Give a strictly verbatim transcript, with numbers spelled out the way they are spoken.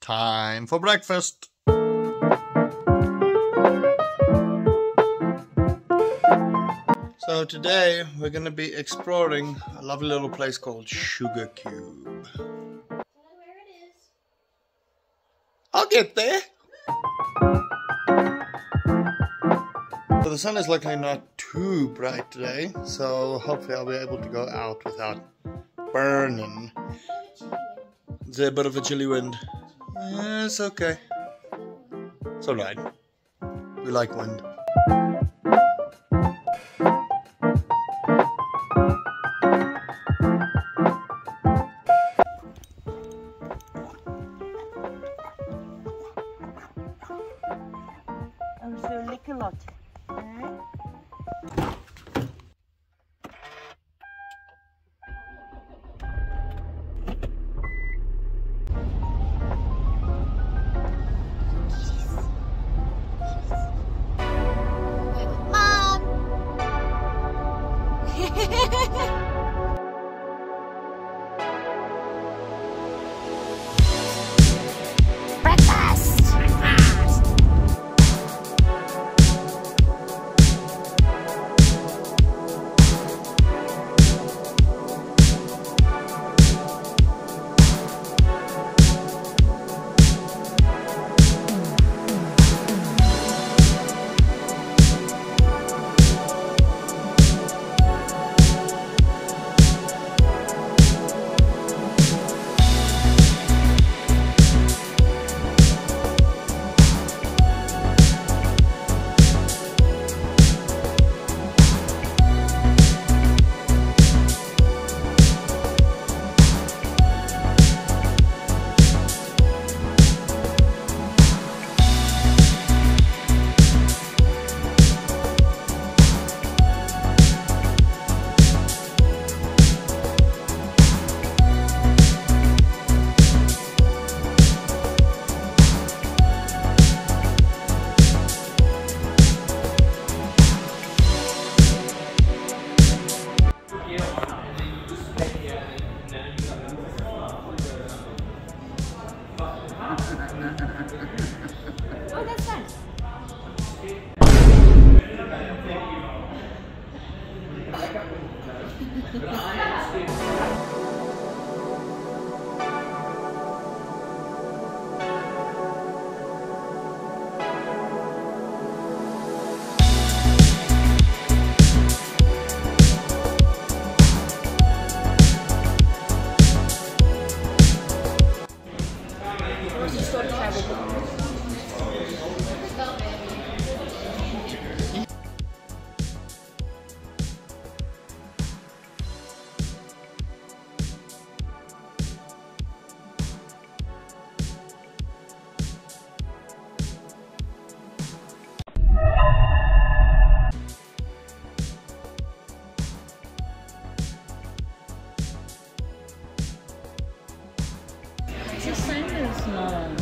time for breakfast. So today we're going to be exploring a lovely little place called Sugacube. Where it is. I'll get there. So the sun is luckily not too bright today, so hopefully I'll be able to go out without burning. Is there a bit of a chilly wind? Yeah, it's okay. It's alright. We like wind. Oh, so lick a lot. Oh, that's nice. Where's the store travel? It's the same as mine.